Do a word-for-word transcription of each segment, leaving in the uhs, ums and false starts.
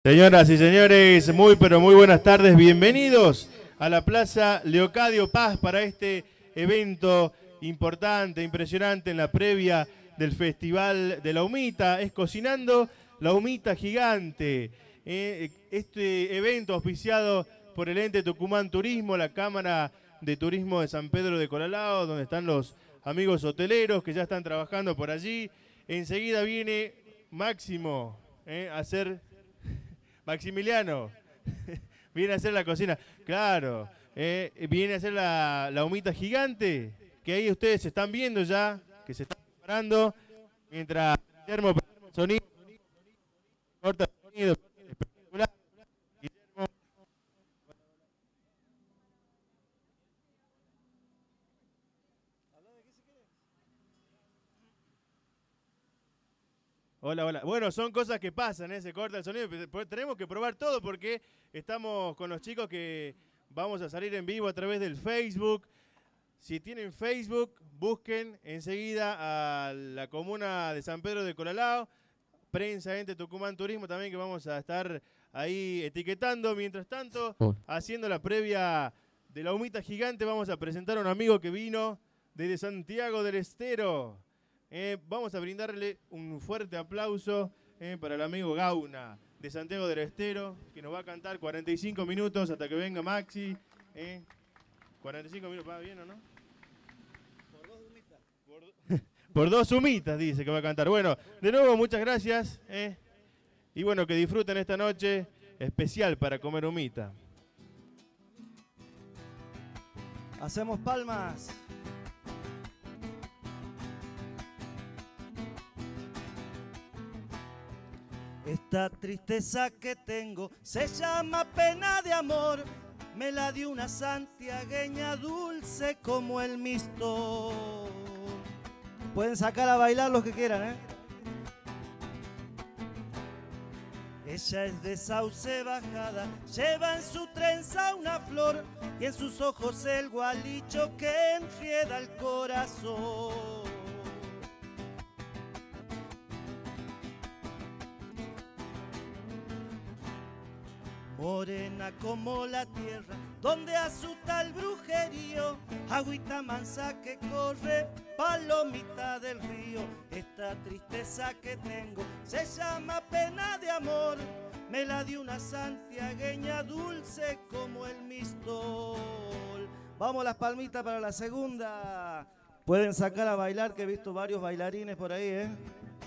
Señoras y señores, muy pero muy buenas tardes, bienvenidos a la Plaza Leocadio Paz para este evento importante, impresionante en la previa del Festival de la Humita. Es Cocinando la Humita Gigante. Eh, este evento auspiciado por el ente Tucumán Turismo, la Cámara de Turismo de San Pedro de Colalao, donde están los amigos hoteleros que ya están trabajando por allí. Enseguida viene Máximo eh, a hacer... Maximiliano, viene a hacer la cocina. Claro, eh, viene a hacer la, la humita gigante, que ahí ustedes se están viendo ya, que se están preparando, mientras Guillermo prepara el sonido, corta el sonido, espectacular. Guillermo. Hola, hola. Bueno, son cosas que pasan, ¿eh? Se corta el sonido, pero tenemos que probar todo porque estamos con los chicos que vamos a salir en vivo a través del Facebook. Si tienen Facebook, busquen enseguida a la comuna de San Pedro de Colalao, Prensa Ente Tucumán Turismo también, que vamos a estar ahí etiquetando. Mientras tanto, haciendo la previa de la humita gigante, vamos a presentar a un amigo que vino desde Santiago del Estero. Eh, vamos a brindarle un fuerte aplauso eh, para el amigo Gauna de Santiago del Estero, que nos va a cantar cuarenta y cinco minutos hasta que venga Maxi. Eh. cuarenta y cinco minutos, ¿va bien o no? Por dos humitas. Por, do... Por dos humitas dice que va a cantar. Bueno, de nuevo muchas gracias. Eh. Y bueno, que disfruten esta noche especial para comer humita. Hacemos palmas. Esta tristeza que tengo se llama pena de amor. Me la dio una santiagueña dulce como el misto. Pueden sacar a bailar los que quieran, ¿eh? Ella es de sauce bajada, lleva en su trenza una flor y en sus ojos el gualicho que enrieda el corazón. Morena como la tierra, donde asusta el brujerío, agüita mansa que corre, palomita del río. Esta tristeza que tengo se llama pena de amor, me la dio una santiagueña dulce como el mistol. Vamos las palmitas para la segunda. Pueden sacar a bailar, que he visto varios bailarines por ahí, ¿eh?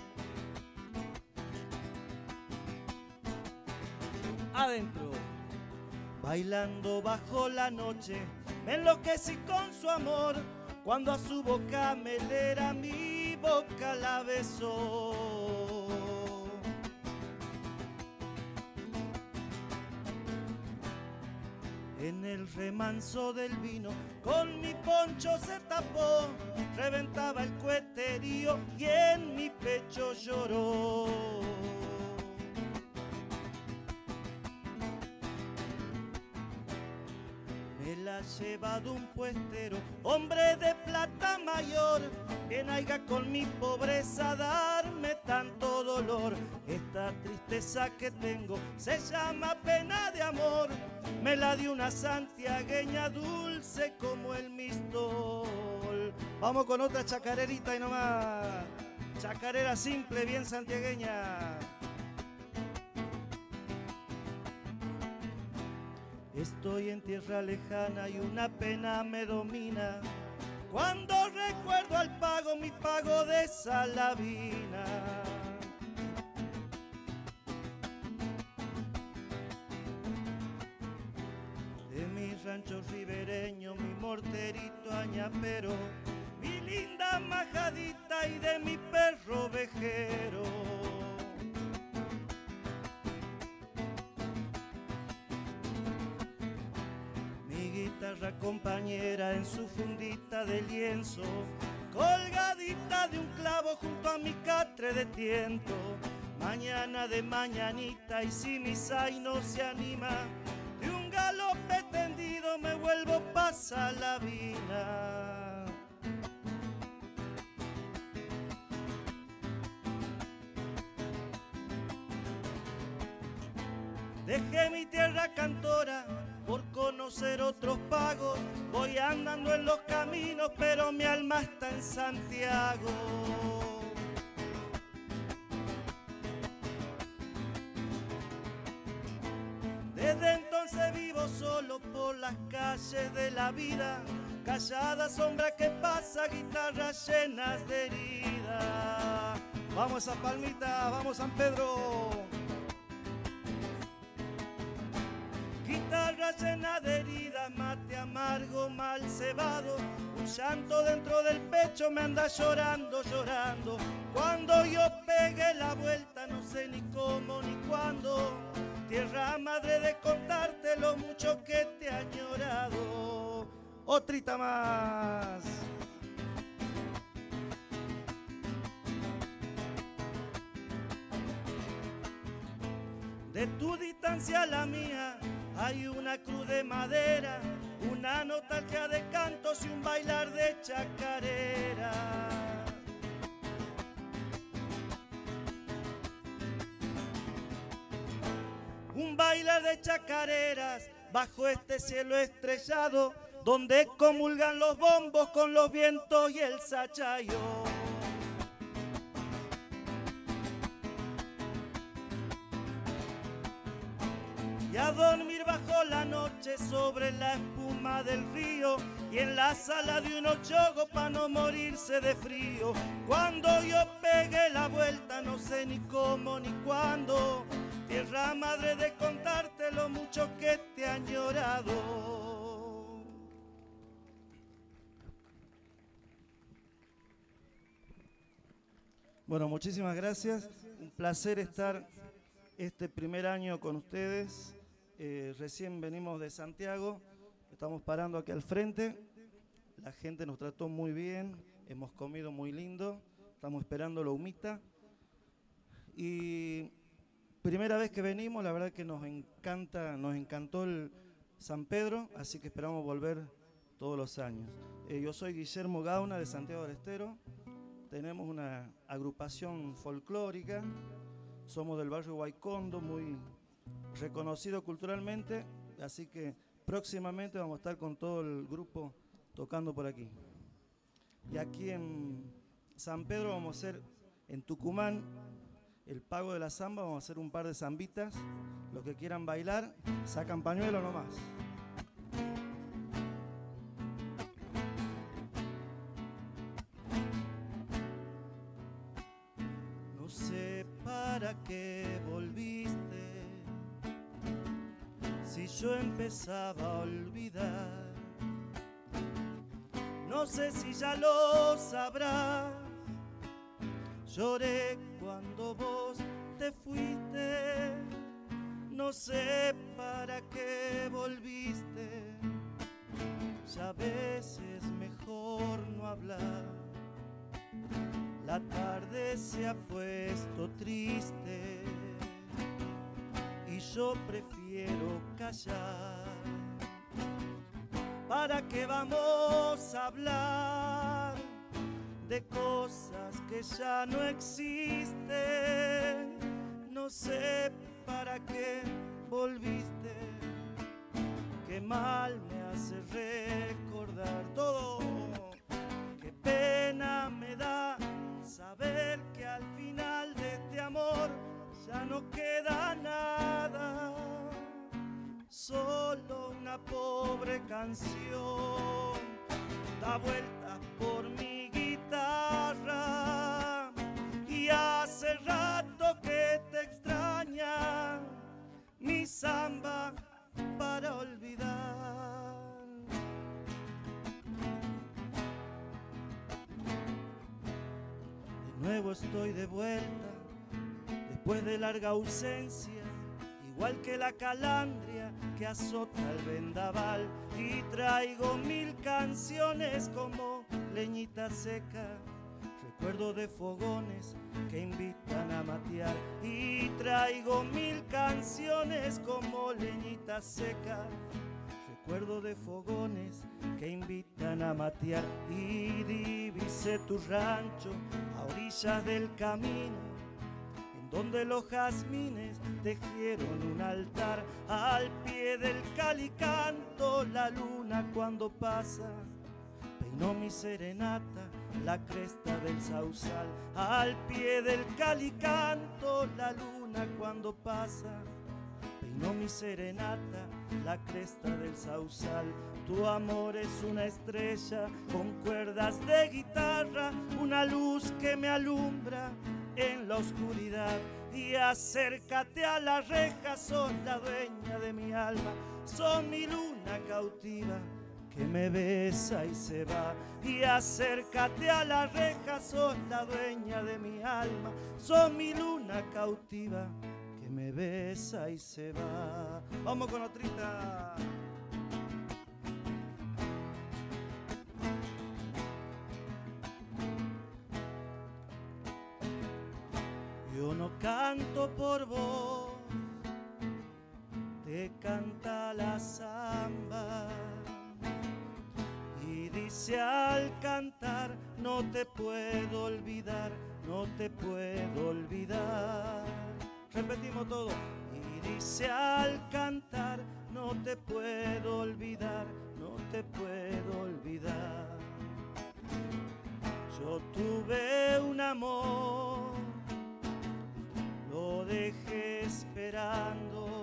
Adentro. Bailando bajo la noche, me enloquecí con su amor, cuando a su boca melera mi boca la besó. En el remanso del vino, con mi poncho se tapó, reventaba el cueterío y en mi pecho lloró. Me la ha llevado un puestero, hombre de plata mayor, que haiga con mi pobreza darme tanto dolor. Esta tristeza que tengo se llama pena de amor, me la dio una santiagueña dulce como el mistol. Vamos con otra chacarerita y nomás. Chacarera simple, bien santiagueña. Estoy en tierra lejana y una pena me domina, cuando recuerdo al pago, mi pago de Salavina. De mi rancho ribereño, mi morterito añapero, mi linda majadita y de mi perro ovejero. Guitarra compañera en su fundita de lienzo, colgadita de un clavo junto a mi catre de tiento. Mañana de mañanita y si mi say no se anima, de un galope tendido me vuelvo pa' Salavina. Dejé mi tierra cantora por conocer otros pagos. Voy andando en los caminos, pero mi alma está en Santiago. Desde entonces vivo solo por las calles de la vida, callada sombra que pasa, guitarras llenas de heridas. Vamos a Palmita, vamos San Pedro. Guitarra llena de heridas, mate amargo, mal cebado. Un llanto dentro del pecho me anda llorando, llorando. Cuando yo pegue la vuelta, no sé ni cómo ni cuándo. Tierra madre de contarte lo mucho que te ha añorado. Otrita más. De tu distancia a la mía hay una cruz de madera, una nostalgia de cantos y un bailar de chacarera. Un bailar de chacareras bajo este cielo estrellado, donde comulgan los bombos con los vientos y el sachayo. Y a dormir bajo la noche sobre la espuma del río, y en la sala de un ochogo pa' no morirse de frío. Cuando yo pegue la vuelta, no sé ni cómo ni cuándo. Tierra madre de contarte lo mucho que te ha añorado. Bueno, muchísimas gracias. Un placer estar este primer año con ustedes. Eh, recién venimos de Santiago, estamos parando aquí al frente. La gente nos trató muy bien, hemos comido muy lindo, estamos esperando la humita. Y primera vez que venimos, la verdad que nos encanta, nos encantó el San Pedro, así que esperamos volver todos los años. Eh, yo soy Guillermo Gauna de Santiago del Estero, tenemos una agrupación folclórica, somos del barrio Guaycondo, muy reconocido culturalmente, así que próximamente vamos a estar con todo el grupo tocando por aquí. Y aquí en San Pedro vamos a hacer, en Tucumán, el pago de la zamba, vamos a hacer un par de zambitas. Los que quieran bailar, sacan pañuelo nomás. No sé para qué volviste, si yo empezaba a olvidar. No sé si ya lo sabrás, lloré cuando vos te fuiste. No sé para qué volviste, ya a veces es mejor no hablar. La tarde se ha puesto triste y yo prefiero callar. ¿Para qué vamos a hablar de cosas que ya no existen? No sé para qué volviste, qué mal me hace recordar todo. Qué pena me da saber que al final de este amor ya no queda nada, solo una pobre canción da vueltas por mi guitarra. Y hace rato que te extraña mi samba para olvidar. De nuevo estoy de vuelta, después de larga ausencia, igual que la calandria que azota el vendaval. Y traigo mil canciones como leñita seca, recuerdo de fogones que invitan a matear. Y traigo mil canciones como leñita seca, recuerdo de fogones que invitan a matear. Y divisé tu rancho a orillas del camino, donde los jazmines tejieron un altar. Al pie del calicanto la luna cuando pasa peinó mi serenata la cresta del sausal. Al pie del calicanto la luna cuando pasa peinó mi serenata la cresta del sausal. Tu amor es una estrella con cuerdas de guitarra, una luz que me alumbra en la oscuridad. Y acércate a la reja, sos la dueña de mi alma, sos mi luna cautiva que me besa y se va. Y acércate a la reja, sos la dueña de mi alma, sos mi luna cautiva que me besa y se va. Vamos con otrita. Yo no canto por vos, te canta la samba. Y dice al cantar, no te puedo olvidar, no te puedo olvidar. Repetimos todo. Y dice al cantar, no te puedo olvidar, no te puedo olvidar. Yo tuve un amor, lo dejé esperando,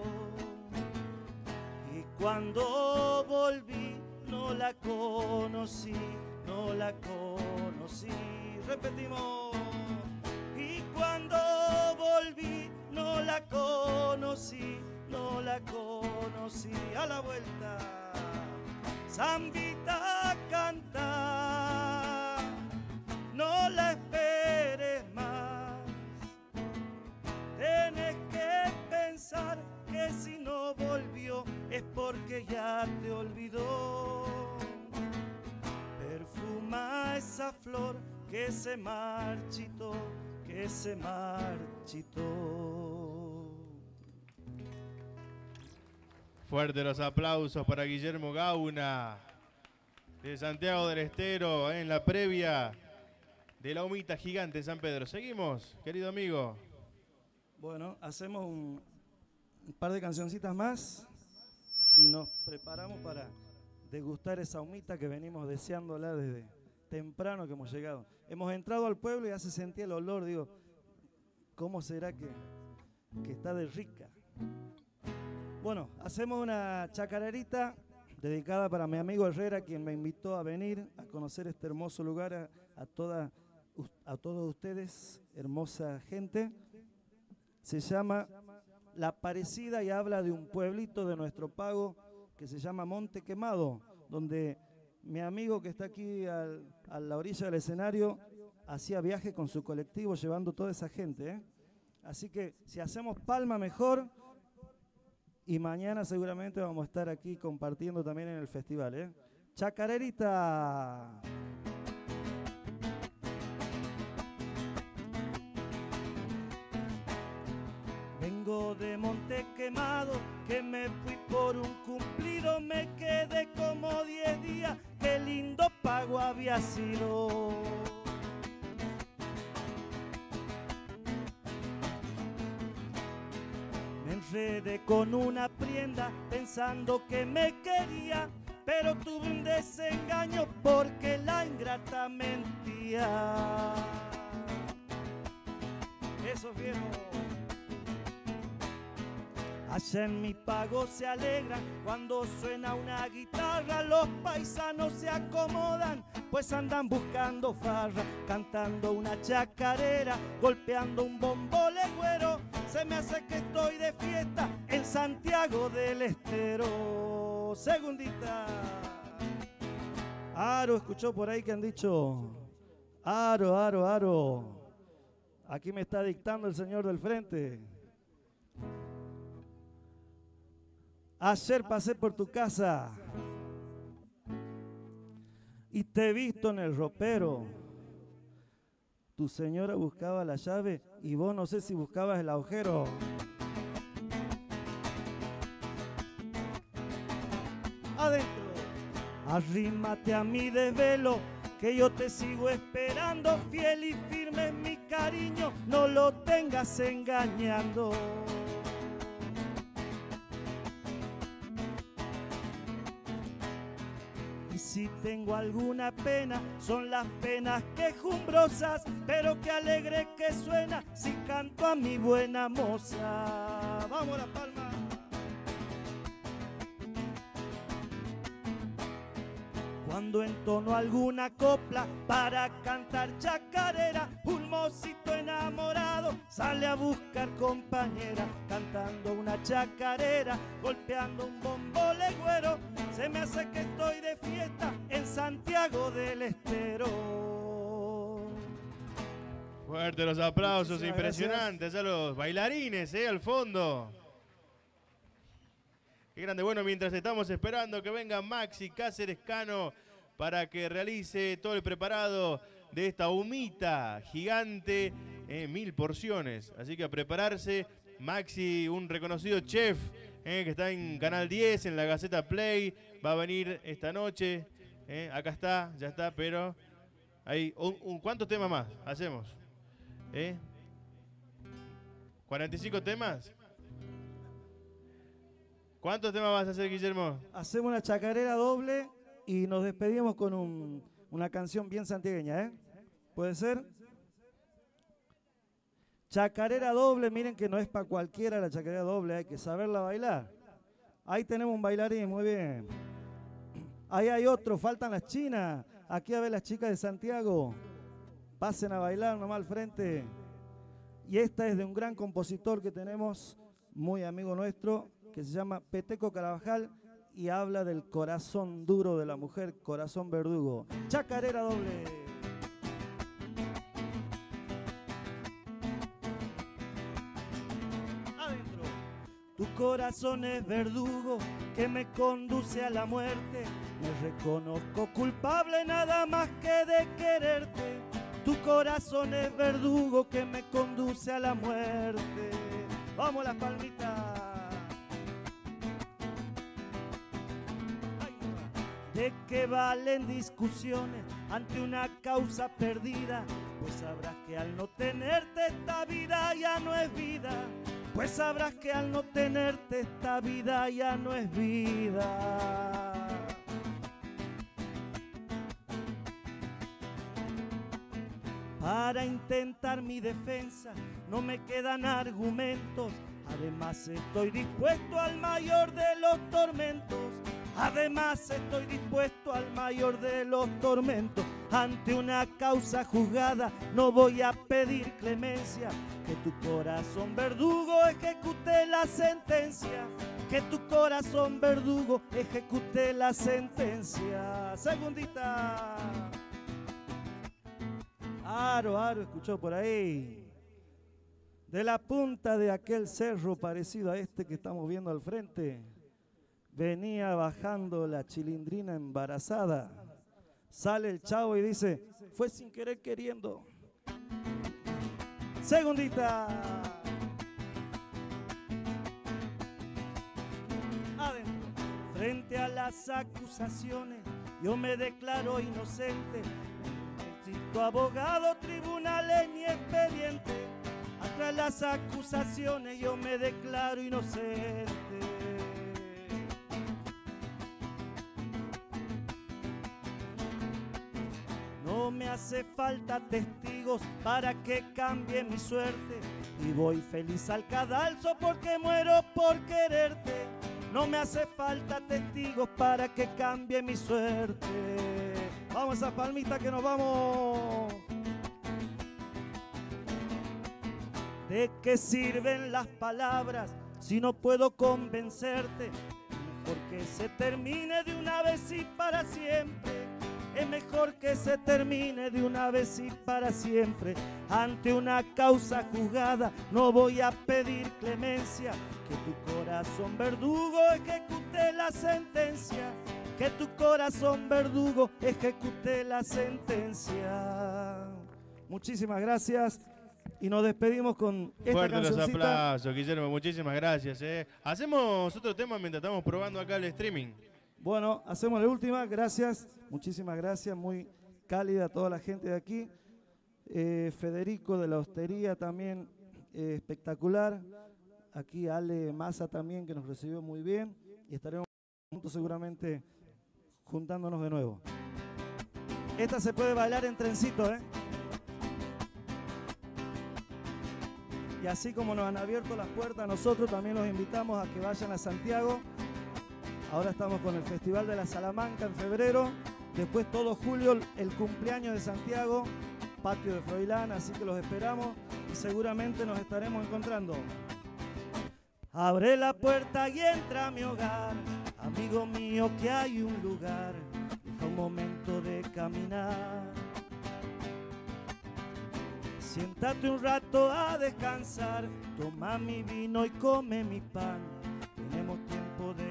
y cuando volví no la conocí, no la conocí. Repetimos. Y cuando volví no la conocí, no la conocí. A la vuelta. Zambita canta, no la esperes más. Tienes que pensar que si no volvió es porque ya te olvidó. Perfuma esa flor que se marchitó, que se marchitó. Fuerte los aplausos para Guillermo Gauna, de Santiago del Estero, en la previa de la humita gigante en San Pedro. Seguimos, querido amigo. Bueno, hacemos un, un par de cancioncitas más y nos preparamos para degustar esa humita que venimos deseándola desde temprano que hemos llegado. Hemos entrado al pueblo y ya se sentía el olor, digo, ¿cómo será que, que está de rica? Bueno, hacemos una chacarerita dedicada para mi amigo Herrera, quien me invitó a venir a conocer este hermoso lugar, a, a, toda, a todos ustedes, hermosa gente. Se llama La Parecida y habla de un pueblito de nuestro pago que se llama Monte Quemado, donde mi amigo que está aquí al, a la orilla del escenario hacía viaje con su colectivo llevando toda esa gente, ¿eh? Así que si hacemos palma mejor, y mañana seguramente vamos a estar aquí compartiendo también en el festival, ¿eh? Chacarerita. Vengo de Monte Quemado, que me fui por un cumplido, me quedé como diez días, qué lindo pago había sido. Me enredé con una prenda pensando que me quería, pero tuve un desengaño porque la ingrata mentía. Eso es viejo. Allá en mi pago se alegran cuando suena una guitarra, los paisanos se acomodan, pues andan buscando farra, cantando una chacarera, golpeando un bombo legüero. Se me hace que estoy de fiesta en Santiago del Estero. Segundita. Aro, escuchó por ahí que han dicho, Aro, Aro, Aro. Aquí me está dictando el señor del frente. Ayer pasé por tu casa y te he visto en el ropero. Tu señora buscaba la llave y vos no sé si buscabas el agujero. Adentro. Arrímate a mi desvelo, que yo te sigo esperando, fiel y firme en mi casa. cariño, no lo tengas engañando. Y si tengo alguna pena, son las penas quejumbrosas, pero qué alegre que suena si canto a mi buena moza. ¡Vamos La Palma! Cuando entono alguna copla para cantar chacarera, un mocito enamorado sale a buscar compañera, cantando una chacarera, golpeando un bombo legüero. Se me hace que estoy de fiesta en Santiago del Estero. Fuerte los aplausos, Muchísimas impresionantes a los bailarines, eh, al fondo. Qué grande. Bueno, mientras estamos esperando que venga Maxi Cáceres Cano para que realice todo el preparado de esta humita gigante, eh, mil porciones. Así que a prepararse. Maxi, un reconocido chef eh, que está en Canal diez, en la Gaceta Play, va a venir esta noche. Eh, acá está, ya está, pero hay un, un, ¿cuántos temas más hacemos? ¿Eh? ¿cuarenta y cinco temas? ¿Cuántos temas vas a hacer, Guillermo? Hacemos una chacarera doble y nos despedimos con un, una canción bien santiagueña, ¿eh? ¿Puede ser? Chacarera doble, miren que no es para cualquiera la chacarera doble, hay que saberla bailar. Ahí tenemos un bailarín, muy bien. Ahí hay otro, faltan las chinas. Aquí a ver las chicas de Santiago. Pasen a bailar nomás al frente. Y esta es de un gran compositor que tenemos, muy amigo nuestro, que se llama Peteco Carabajal y habla del corazón duro de la mujer, corazón verdugo. Chacarera doble. Adentro. Tu corazón es verdugo que me conduce a la muerte. Me reconozco culpable nada más que de quererte. Tu corazón es verdugo que me conduce a la muerte. Vamos las palmitas. ¿De qué valen discusiones ante una causa perdida? Pues sabrás que al no tenerte esta vida ya no es vida. Pues sabrás que al no tenerte esta vida ya no es vida. Para intentar mi defensa no me quedan argumentos. Además estoy dispuesto al mayor de los tormentos. Además estoy dispuesto al mayor de los tormentos. Ante una causa juzgada no voy a pedir clemencia. Que tu corazón verdugo ejecute la sentencia. Que tu corazón verdugo ejecute la sentencia. Segundita. Aro, Aro, escuchó por ahí. De la punta de aquel cerro parecido a este que estamos viendo al frente, venía bajando la chilindrina embarazada. Sale el chavo y dice, fue sin querer queriendo. Segundita. Adentro. Frente a las acusaciones, yo me declaro inocente. Tu abogado, tribunales ni expediente. Atrás las acusaciones yo me declaro inocente. No me hace falta testigos para que cambie mi suerte. Y voy feliz al cadalso porque muero por quererte. No me hace falta testigos para que cambie mi suerte. Vamos a palmita que nos vamos. ¿De qué sirven las palabras si no puedo convencerte? Mejor que se termine de una vez y para siempre. Es mejor que se termine de una vez y para siempre. Ante una causa juzgada no voy a pedir clemencia. Que tu corazón verdugo ejecute la sentencia. Que tu corazón verdugo ejecute la sentencia. Muchísimas gracias y nos despedimos con esta Fuerte los cancioncita. aplausos, Guillermo, muchísimas gracias. Eh. Hacemos otro tema mientras estamos probando acá el streaming. Bueno, hacemos la última, gracias, muchísimas gracias, muy cálida toda la gente de aquí. Eh, Federico de la Hostería también, eh, espectacular. Aquí Ale Massa también, que nos recibió muy bien. Y estaremos juntos seguramente juntándonos de nuevo. Esta se puede bailar en trencito, ¿eh? Y así como nos han abierto las puertas, nosotros también los invitamos a que vayan a Santiago. Ahora estamos con el Festival de la Salamanca en febrero. Después todo julio el cumpleaños de Santiago, patio de Froilán, así que los esperamos y seguramente nos estaremos encontrando. Abre la puerta y entra a mi hogar, amigo mío, que hay un lugar, es un momento de caminar. Siéntate un rato a descansar, toma mi vino y come mi pan, tenemos tiempo de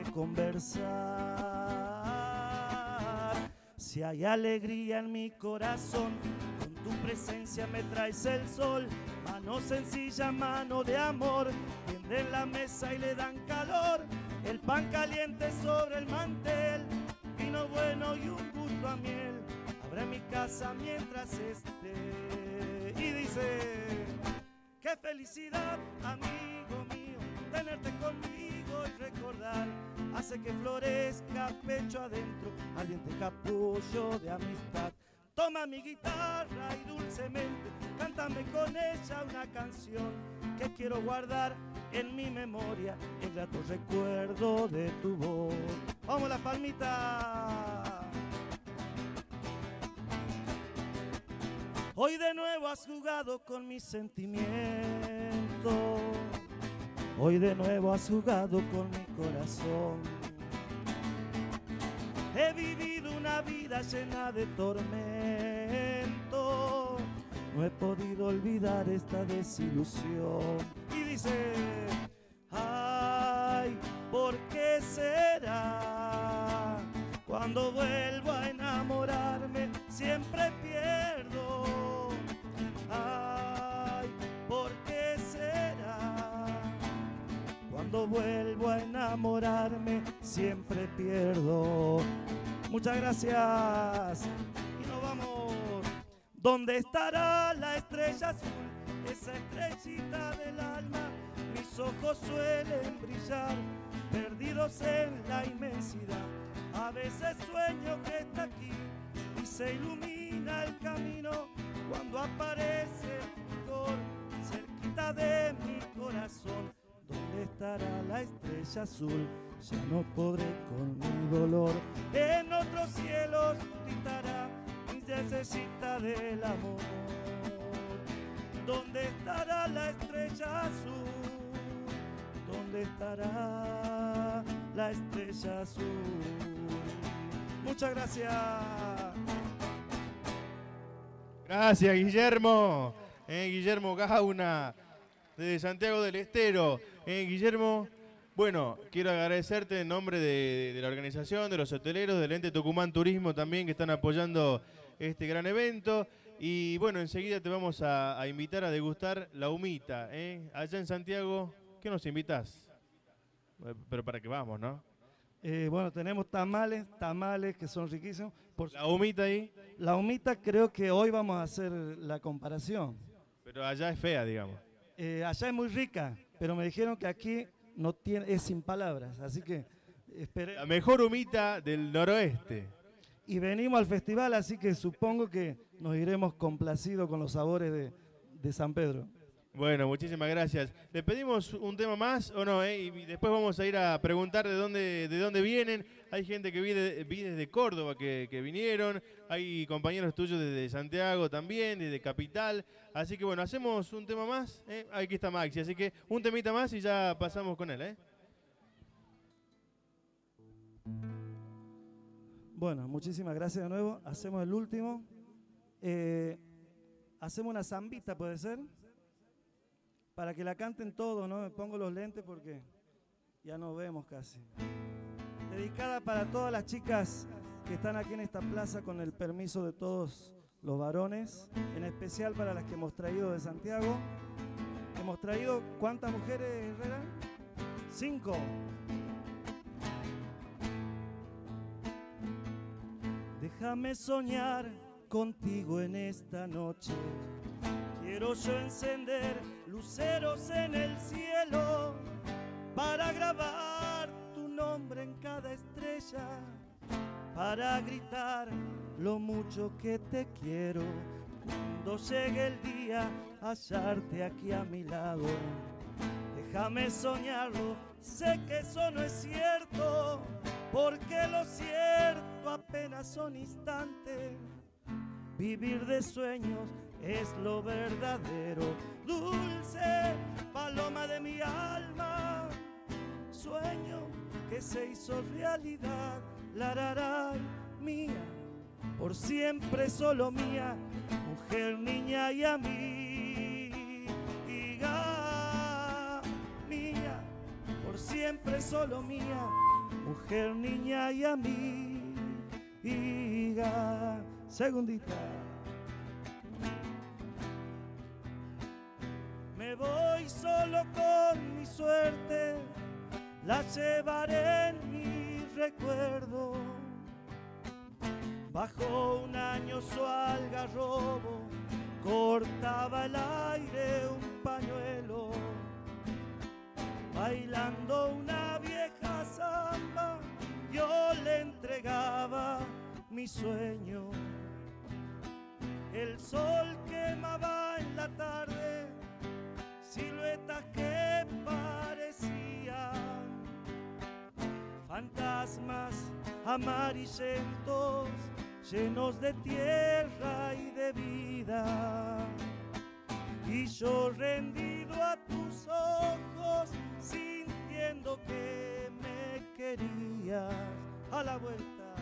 conversar. Si hay alegría en mi corazón, con tu presencia me traes el sol, mano sencilla, mano de amor, tienden la mesa y le dan calor, el pan caliente sobre el mantel, vino bueno y un gusto a miel, abre mi casa mientras esté. Y dice, qué felicidad, amigo mío, tenerte conmigo y recordar, hace que florezca pecho adentro, ardiente capullo de amistad. Toma mi guitarra y dulcemente, cántame con ella una canción que quiero guardar en mi memoria, el grato recuerdo de tu voz. ¡Vamos las palmitas! Hoy de nuevo has jugado con mis sentimientos, hoy de nuevo has jugado con mi corazón. He vivido una vida llena de tormento, no he podido olvidar esta desilusión. Y dice, ay, ¿por qué será? Cuando vuelvo a enamorarme siempre pierdo. Ay, ¿por qué será? Cuando vuelvo a enamorarme siempre pierdo. Muchas gracias. Y nos vamos. ¿Dónde estará la estrella azul? Esa estrellita del alma. Mis ojos suelen brillar, perdidos en la inmensidad. A veces sueño que está aquí y se ilumina el camino cuando aparece tu flor cerquita de mi corazón. ¿Dónde estará la estrella azul? Ya no podré con mi dolor. En otros cielos gritará mi necesita del amor. ¿Dónde estará la estrella azul? ¿Dónde estará la estrella azul? Muchas gracias. Gracias, Guillermo. Eh, Guillermo Gauna, de Santiago del Estero. Eh, Guillermo, bueno, quiero agradecerte en nombre de, de la organización, de los hoteleros, del ente Tucumán Turismo también, que están apoyando este gran evento. Y bueno, enseguida te vamos a, a invitar a degustar la humita. Eh. Allá en Santiago, ¿qué nos invitas? Pero para que vamos, ¿no? Eh, bueno, tenemos tamales, tamales que son riquísimos. Por ¿La humita ahí? La humita creo que hoy vamos a hacer la comparación. Pero allá es fea, digamos. Eh, allá es muy rica, pero me dijeron que aquí no tiene, es sin palabras, así que esperé. La mejor humita del noroeste. Y venimos al festival, así que supongo que nos iremos complacidos con los sabores de, de San Pedro. Bueno, muchísimas gracias. ¿Le pedimos un tema más o no? Eh? Y después vamos a ir a preguntar de dónde, de dónde vienen. Hay gente que viene, viene desde Córdoba que, que vinieron. Hay compañeros tuyos desde Santiago también, desde Capital. Así que bueno, hacemos un tema más. ¿eh? Aquí está Maxi, así que un temita más y ya pasamos con él. ¿eh? Bueno, muchísimas gracias de nuevo. Hacemos el último. Eh, hacemos una zambita, ¿puede ser? Para que la canten todos, ¿no? Me pongo los lentes porque ya no vemos casi. Dedicada para todas las chicas que están aquí en esta plaza con el permiso de todos los varones, en especial para las que hemos traído de Santiago. Hemos traído, ¿cuántas mujeres, Herrera? Cinco. Déjame soñar contigo en esta noche, quiero yo encender luceros en el cielo para grabar tu nombre en cada estrella, para gritar lo mucho que te quiero cuando llegue el día hallarte aquí a mi lado. Déjame soñarlo, sé que eso no es cierto, porque lo cierto apenas son instantes. Vivir de sueños es lo verdadero. Dulce paloma de mi alma, sueño que se hizo realidad. Lararay, mía, por siempre solo mía, mujer, niña y amiga. Mía, por siempre solo mía, mujer, niña y amiga. Segundita. Me voy solo con mi suerte, la llevaré en mi recuerdo. Bajo un añoso algarrobo cortaba el aire un pañuelo, bailando una vieja samba yo le entregaba mi sueño. El sol quemaba en la tarde siluetas que parecían fantasmas amarillentos llenos de tierra y de vida. Y yo rendido a tus ojos sintiendo que me querías. A la vuelta,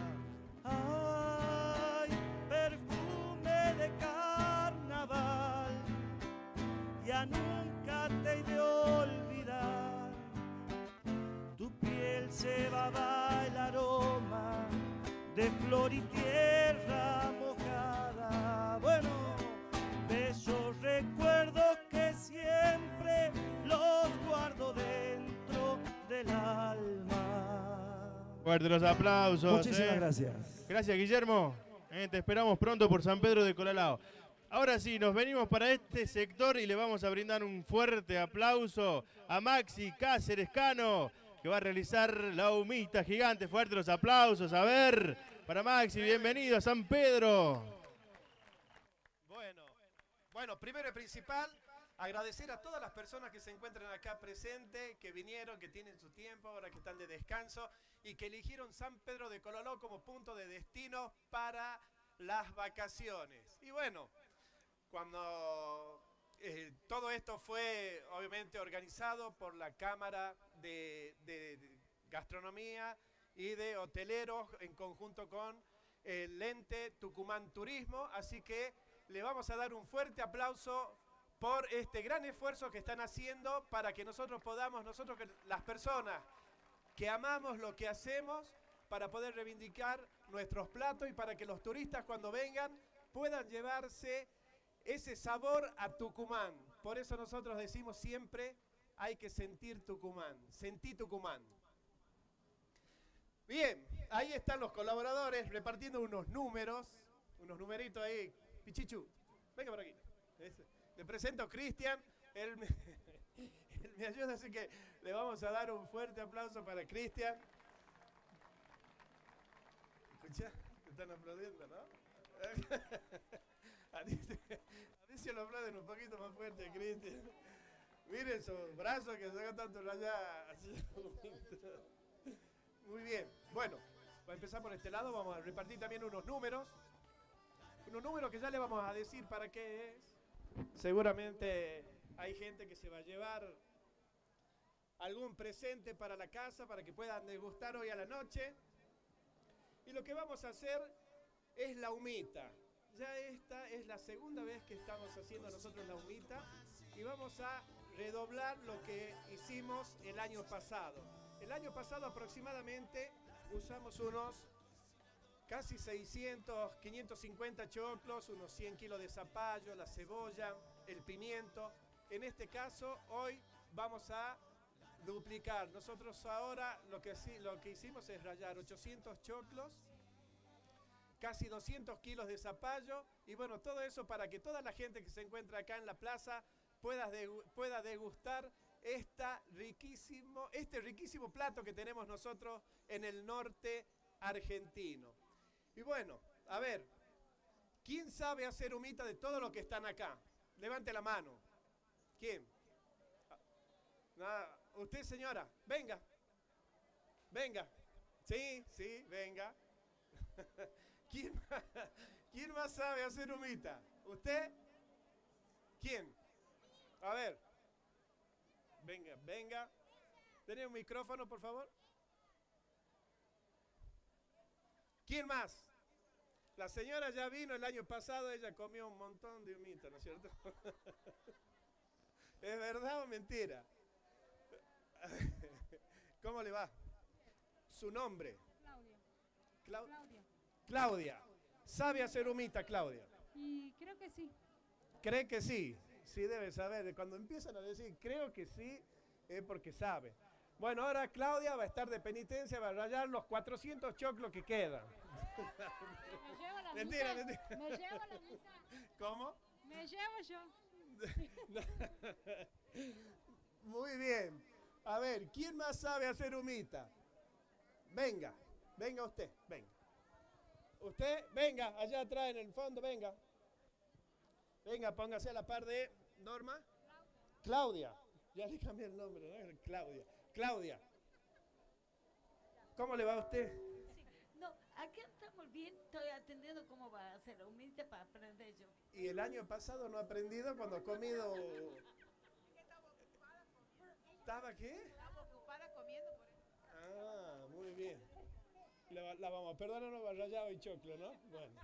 ay, perfume de carnaval, ya nunca te he de olvidar. Tu piel llevaba el aroma de flor y tierra mojada. Bueno, bellos recuerdos que siempre los guardo dentro del alma. Fuerte los aplausos. Muchísimas eh. gracias. Gracias, Guillermo. Eh, te esperamos pronto por San Pedro de Colalao. Ahora sí, nos venimos para este sector y le vamos a brindar un fuerte aplauso a Maxi Cáceres Cano, que va a realizar la humita gigante. Fuerte los aplausos. A ver, para Maxi, bienvenido a San Pedro. Bueno, bueno, primero y principal, agradecer a todas las personas que se encuentran acá presentes, que vinieron, que tienen su tiempo, ahora que están de descanso y que eligieron San Pedro de Colalao como punto de destino para las vacaciones. Y bueno, cuando eh, todo esto fue obviamente organizado por la Cámara de, de, de Gastronomía y de Hoteleros en conjunto con el ente Tucumán Turismo, así que le vamos a dar un fuerte aplauso por este gran esfuerzo que están haciendo para que nosotros podamos, nosotros las personas que amamos lo que hacemos, para poder reivindicar nuestros platos y para que los turistas cuando vengan puedan llevarse ese sabor a Tucumán. Por eso nosotros decimos siempre, hay que sentir Tucumán, sentí Tucumán. Bien, ahí están los colaboradores repartiendo unos números, unos numeritos ahí. Pichichu, venga por aquí. Le presento a Cristian, él me, él me ayuda, así que le vamos a dar un fuerte aplauso para Cristian. Escucha, te están aplaudiendo, ¿no? A ti se lo aplauden un poquito más fuerte a Cristian. Miren esos brazos que sacan tanto allá. Muy bien, bueno, va a empezar por este lado, vamos a repartir también unos números. Unos números que ya le vamos a decir para qué es. Seguramente hay gente que se va a llevar algún presente para la casa, para que puedan degustar hoy a la noche. Y lo que vamos a hacer es la humita. Ya esta es la segunda vez que estamos haciendo nosotros la humita. Y vamos a redoblar lo que hicimos el año pasado. El año pasado aproximadamente usamos unos casi seiscientos, quinientos cincuenta choclos, unos cien kilos de zapallo, la cebolla, el pimiento. En este caso, hoy vamos a duplicar. Nosotros ahora lo que, lo que hicimos es rallar ochocientos choclos, casi doscientos kilos de zapallo, y bueno, todo eso para que toda la gente que se encuentra acá en la plaza pueda, degu pueda degustar esta riquísimo, este riquísimo plato que tenemos nosotros en el norte argentino. Y bueno, a ver, ¿quién sabe hacer humita de todos los que están acá? Levante la mano. ¿Quién? Ah, usted, señora, venga. Venga. Sí, sí, venga. ¿Quién más, ¿Quién más sabe hacer humita? ¿Usted? ¿Quién? A ver. Venga, venga. ¿Tiene un micrófono, por favor? ¿Quién más? La señora ya vino el año pasado, ella comió un montón de humita, ¿no es cierto? ¿Es verdad o mentira? ¿Cómo le va? ¿Su nombre? Claudia. Clau- Claudia. Claudia. ¿Sabe hacer humita, Claudia? Y creo que sí. ¿Cree que sí? Sí debe saber. Cuando empiezan a decir creo que sí, es porque sabe. Bueno, ahora Claudia va a estar de penitencia, va a rayar los cuatrocientos choclos que quedan. Me llevo la Mentira, misa. mentira. Me llevo la misa. ¿Cómo? Me llevo yo. Muy bien. A ver, ¿quién más sabe hacer humita? Venga, venga usted, venga. Usted, venga, allá atrás en el fondo, venga. Venga, póngase a la par de Norma. Claudia. Ya le cambié el nombre, ¿no? Claudia. Claudia. ¿Cómo le va a usted? No, acá estamos bien, estoy atendiendo cómo va a hacer la humita para aprender yo. Y el año pasado no ha aprendido cuando ha comido... ¿Estaba qué? Estaba ocupada comiendo por eso. Ah, muy bien. La, la vamos a perdonar, no va rayado y choclo, ¿no? Bueno.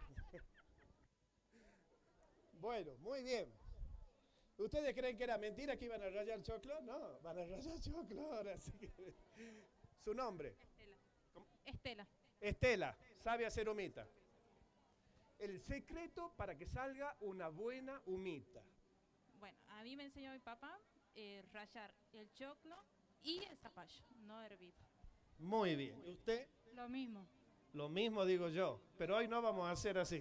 Bueno, muy bien. ¿Ustedes creen que era mentira que iban a rayar choclo? No, van a rayar choclo ahora, así que... ¿Su nombre? Estela. ¿Cómo? Estela. Estela, sabe hacer humita. El secreto para que salga una buena humita. Bueno, a mí me enseñó mi papá eh, rallar el choclo y el zapallo, no hervido. Muy bien. ¿Y usted? Lo mismo. Lo mismo digo yo, pero hoy no vamos a hacer así.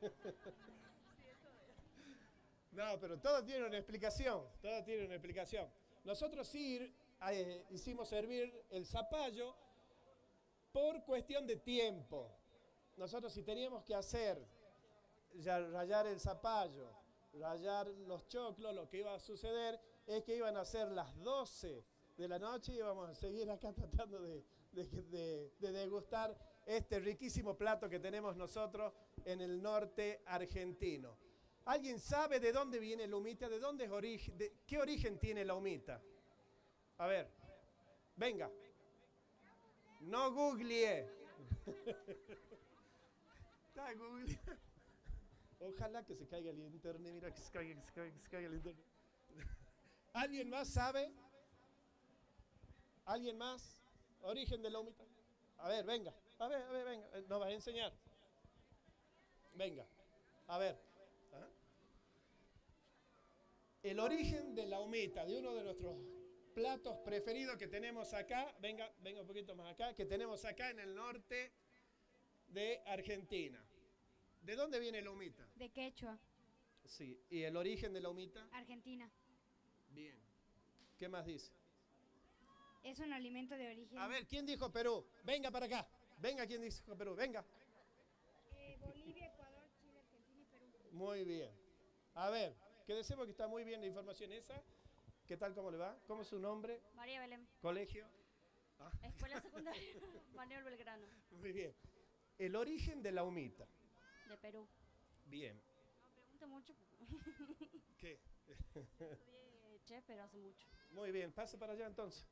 No, pero todo tiene una explicación, todo tiene una explicación. Nosotros sí eh, hicimos hervir el zapallo por cuestión de tiempo. Nosotros si teníamos que hacer, ya, rallar el zapallo, rallar los choclos, lo que iba a suceder es que iban a ser las doce de la noche y íbamos a seguir acá tratando de, de, de, de degustar este riquísimo plato que tenemos nosotros en el norte argentino. ¿Alguien sabe de dónde viene la humita? ¿De dónde es origen? De, ¿Qué origen tiene la humita? A ver, venga. No googlee. Está googleando. Ojalá que se caiga el internet. Mira que se caiga, que se caiga, que se caiga el internet. ¿Alguien más sabe? ¿Alguien más? ¿Origen de la humita? A ver, venga. A ver, a ver, venga. Nos vas a enseñar. Venga. A ver. ¿Ah? El origen de la humita, de uno de nuestros platos preferidos que tenemos acá, venga, venga un poquito más acá, que tenemos acá en el norte de Argentina. ¿De dónde viene la humita? De quechua, Sí, ¿y el origen de la humita? Argentina. Bien. ¿Qué más dice? Es un alimento de origen. A ver, ¿quién dijo Perú? Venga para acá. Venga, ¿quién dijo Perú? Venga. Eh, Bolivia, Ecuador, Chile, Argentina y Perú. Muy bien. A ver, que decimos que está muy bien la información esa. ¿Qué tal, cómo le va? ¿Cómo es su nombre? María Belén. ¿Colegio? Escuela secundaria. Manuel Belgrano. Muy bien. El origen de la humita. De Perú. Bien. No pregunto mucho porque ¿Qué? estudié chef, pero hace mucho. Muy bien, pase para allá entonces.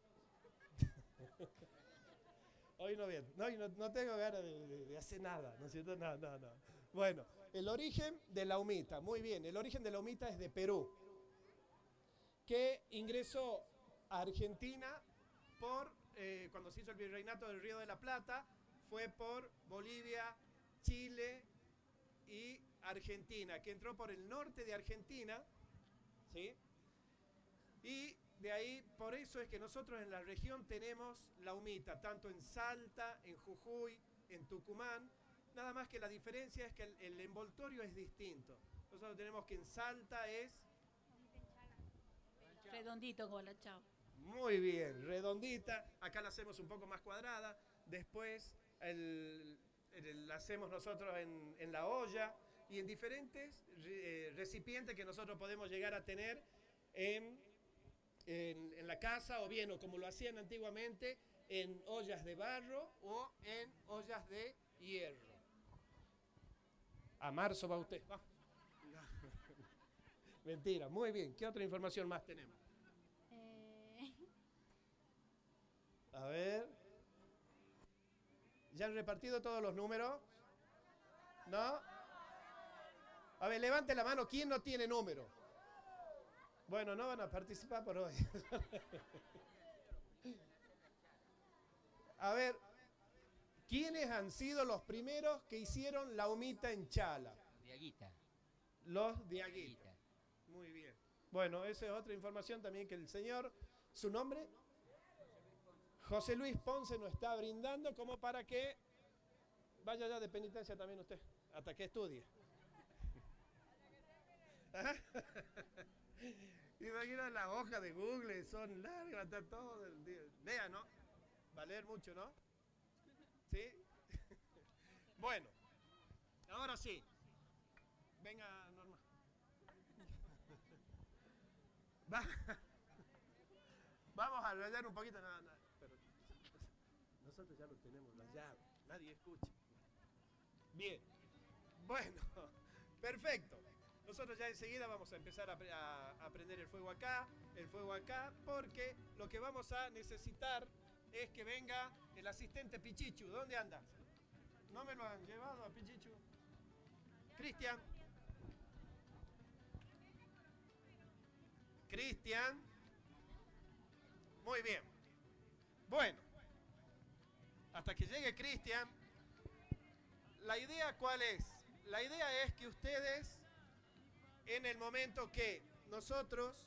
Hoy no bien, no, hoy no, no tengo ganas de, de- de hacer nada, ¿no es cierto? No, no, no. Bueno, el origen de la humita, muy bien, el origen de la humita es de Perú, que ingresó a Argentina por, eh, cuando se hizo el virreinato del Río de la Plata, fue por Bolivia, Chile y Argentina, que entró por el norte de Argentina, ¿sí? Y de ahí, por eso es que nosotros en la región tenemos la humita, tanto en Salta, en Jujuy, en Tucumán, nada más que la diferencia es que el, el envoltorio es distinto. Nosotros tenemos que en Salta es... Redondito con la chao. Muy bien, redondita. Acá la hacemos un poco más cuadrada. Después el, el- la hacemos nosotros en, en la olla y en diferentes eh, recipientes que nosotros podemos llegar a tener en, en, en la casa o bien, o como lo hacían antiguamente, en ollas de barro o en ollas de hierro. A marzo va usted. Va. Mentira, muy bien. ¿Qué otra información más tenemos? Eh, A ver. ¿Ya han repartido todos los números? ¿No? A ver, levante la mano. ¿Quién no tiene número? Bueno, no van a participar por hoy. A ver, ¿quiénes han sido los primeros que hicieron la humita en Chala? Diaguita. Los diaguitas. Muy bien. Bueno, esa es otra información también que el señor, su nombre, José Luis Ponce, nos está brindando como para que vaya ya de penitencia también usted, hasta que estudie. Imagina las hojas de Google, son largas, está todo el día. Vea, ¿no? Va a leer mucho, ¿no? ¿Sí? Bueno, ahora sí. Venga, Norma. Va. Vamos a rayar un poquito. No, no, pero nosotros ya lo tenemos rayado. Nadie escucha. Bien. Bueno, perfecto. Nosotros ya enseguida vamos a empezar a, a, a prender el fuego acá, el fuego acá, porque lo que vamos a necesitar es que venga el asistente Pichichu. ¿Dónde anda? ¿No me lo han llevado a Pichichu? Cristian. Cristian. Muy bien. Bueno. Hasta que llegue Cristian, la idea ¿cuál es? La idea es que ustedes, en el momento que nosotros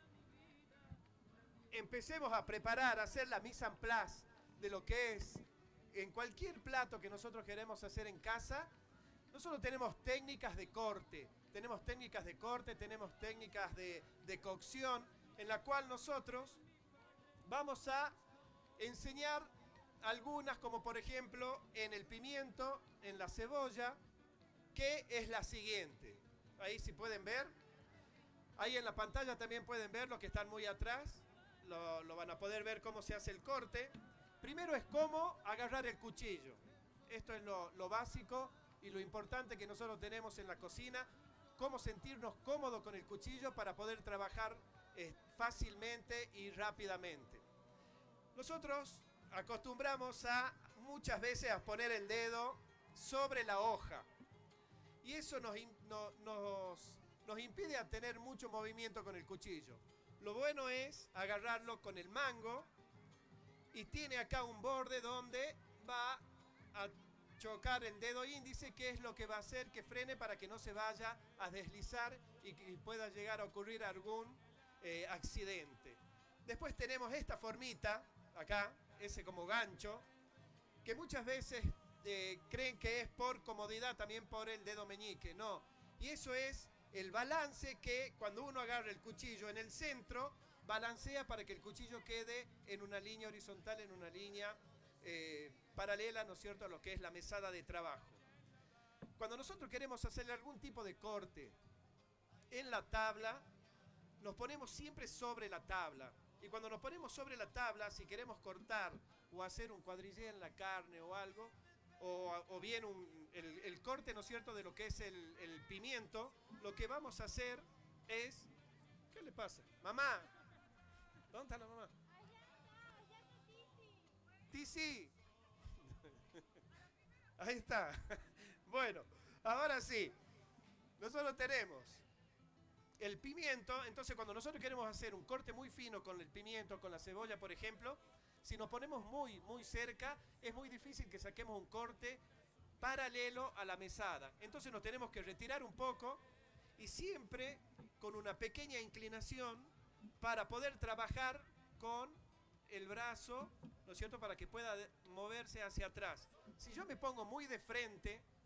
empecemos a preparar, a hacer la mise en place de lo que es en cualquier plato que nosotros queremos hacer en casa, nosotros tenemos técnicas de corte, tenemos técnicas de corte, tenemos técnicas de, de cocción, en la cual nosotros vamos a enseñar algunas, como por ejemplo en el pimiento, en la cebolla, que es la siguiente. Ahí si pueden ver, ahí en la pantalla también pueden ver los que están muy atrás, lo, lo van a poder ver cómo se hace el corte. Primero es cómo agarrar el cuchillo. Esto es lo, lo básico y lo importante que nosotros tenemos en la cocina, cómo sentirnos cómodos con el cuchillo para poder trabajar eh, fácilmente y rápidamente. Nosotros acostumbramos a muchas veces a poner el dedo sobre la hoja y eso nos, no, nos, nos impide a tener mucho movimiento con el cuchillo. Lo bueno es agarrarlo con el mango y tiene acá un borde donde va a chocar el dedo índice, que es lo que va a hacer que frene para que no se vaya a deslizar y que pueda llegar a ocurrir algún eh, accidente. Después tenemos esta formita acá, ese como gancho, que muchas veces eh, creen que es por comodidad, también por el dedo meñique. No, y eso es el balance que cuando uno agarra el cuchillo en el centro, balancea para que el cuchillo quede en una línea horizontal, en una línea eh, paralela, ¿no es cierto?, a lo que es la mesada de trabajo. Cuando nosotros queremos hacerle algún tipo de corte en la tabla, nos ponemos siempre sobre la tabla. Y cuando nos ponemos sobre la tabla, si queremos cortar o hacer un cuadrillé en la carne o algo, o, o bien un, el, el corte, ¿no es cierto?, de lo que es el, el pimiento, lo que vamos a hacer es... ¿Qué le pasa? Mamá, ¿dónde está la mamá? Tisi. Ahí está. Bueno, ahora sí. Nosotros tenemos el pimiento. Entonces cuando nosotros queremos hacer un corte muy fino con el pimiento, con la cebolla, por ejemplo, si nos ponemos muy, muy cerca, es muy difícil que saquemos un corte paralelo a la mesada. Entonces nos tenemos que retirar un poco y siempre con una pequeña inclinación para poder trabajar con el brazo, ¿no es cierto?, para que pueda moverse hacia atrás. Si yo me pongo muy de frente,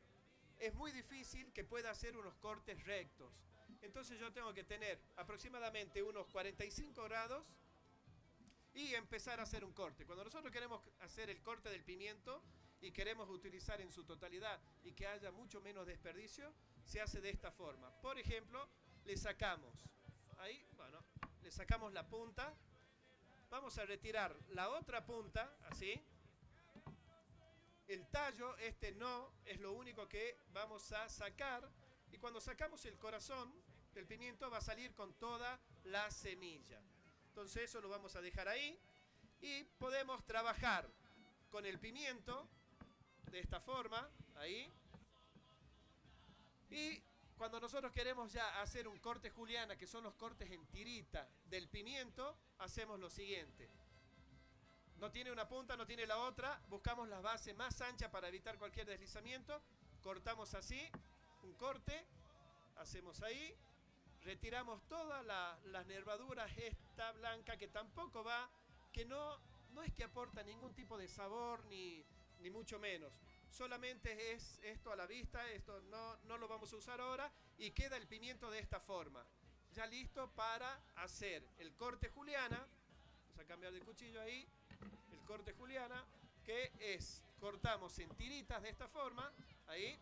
es muy difícil que pueda hacer unos cortes rectos. Entonces yo tengo que tener aproximadamente unos cuarenta y cinco grados y empezar a hacer un corte. Cuando nosotros queremos hacer el corte del pimiento y queremos utilizar en su totalidad y que haya mucho menos desperdicio, se hace de esta forma. Por ejemplo, le sacamos, ahí, bueno, le sacamos la punta, vamos a retirar la otra punta, así. El tallo, este no, es lo único que vamos a sacar. Y cuando sacamos el corazón del pimiento va a salir con toda la semilla. Entonces eso lo vamos a dejar ahí. Y podemos trabajar con el pimiento de esta forma, ahí. Y cuando nosotros queremos ya hacer un corte juliana, que son los cortes en tirita del pimiento, hacemos lo siguiente. No tiene una punta, no tiene la otra. Buscamos la base más ancha para evitar cualquier deslizamiento. Cortamos así, un corte. Hacemos ahí. Retiramos todas la, las nervaduras, esta blanca que tampoco va, que no, no es que aporta ningún tipo de sabor ni, ni mucho menos. Solamente es esto a la vista, esto no, no lo vamos a usar ahora y queda el pimiento de esta forma. Ya listo para hacer el corte juliana. Vamos a cambiar de cuchillo ahí. El corte juliana, que es, cortamos en tiritas de esta forma, ahí,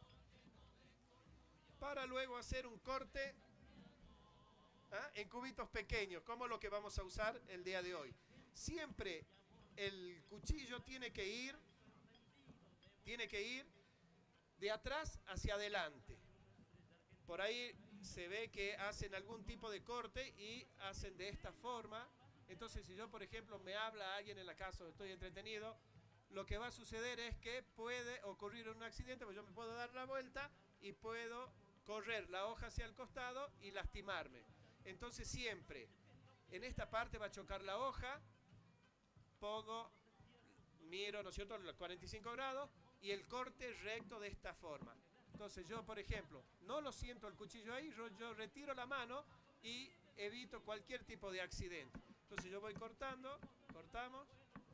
para luego hacer un corte ¿ah? en cubitos pequeños, como lo que vamos a usar el día de hoy. Siempre el cuchillo tiene que ir, tiene que ir de atrás hacia adelante. Por ahí se ve que hacen algún tipo de corte y hacen de esta forma. Entonces, si yo, por ejemplo, me habla alguien en la casa o estoy entretenido, lo que va a suceder es que puede ocurrir un accidente, pues yo me puedo dar la vuelta y puedo correr la hoja hacia el costado y lastimarme. Entonces, siempre en esta parte va a chocar la hoja, pongo, miro, ¿no es cierto?, los cuarenta y cinco grados y el corte recto de esta forma. Entonces, yo, por ejemplo, no lo siento el cuchillo ahí, yo, yo retiro la mano y evito cualquier tipo de accidente. Entonces yo voy cortando, cortamos,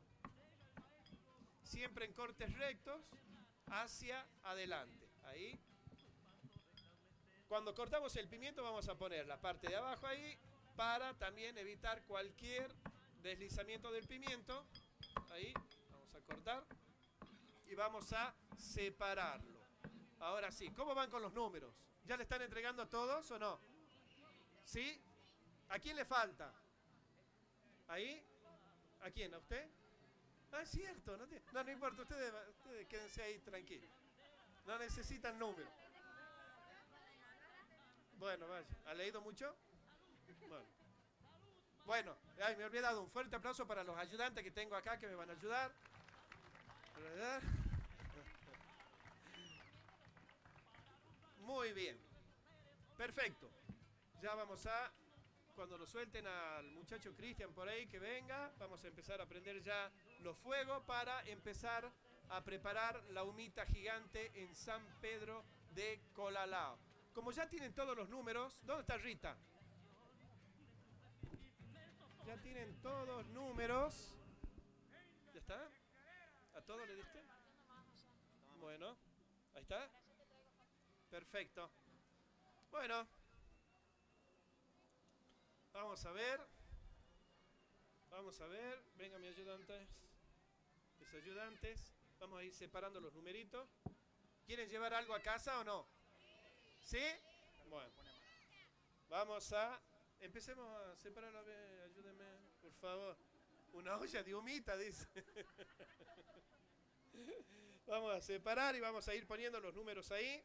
siempre en cortes rectos, hacia adelante, ahí. Cuando cortamos el pimiento vamos a poner la parte de abajo ahí, para también evitar cualquier deslizamiento del pimiento, ahí, vamos a cortar, y vamos a separarlo. Ahora sí, ¿cómo van con los números? ¿Ya le están entregando a todos o no? ¿Sí? ¿A quién le falta? ¿Ahí? ¿A quién? ¿A usted? Ah, es cierto. No, te, no, no importa. Ustedes, ustedes quédense ahí tranquilos. No necesitan número. Bueno, vaya. ¿Ha leído mucho? Bueno. Bueno, ay, me he olvidado. Un fuerte aplauso para los ayudantes que tengo acá que me van a ayudar. ¿Verdad? Muy bien. Perfecto. Ya vamos a... Cuando lo suelten al muchacho Cristian por ahí que venga, vamos a empezar a prender ya los fuegos para empezar a preparar la humita gigante en San Pedro de Colalao. Como ya tienen todos los números, ¿dónde está Rita? Ya tienen todos números. ¿Ya está? ¿A todos le diste? Bueno, ahí está. Perfecto. Bueno. Vamos a ver. Vamos a ver. Venga, mis ayudantes. Mis ayudantes. Vamos a ir separando los numeritos. ¿Quieren llevar algo a casa o no? ¿Sí? Bueno. Vamos a... Empecemos a separar. A ver, ayúdenme, por favor. Una olla de humita, dice. Vamos a separar y vamos a ir poniendo los números ahí.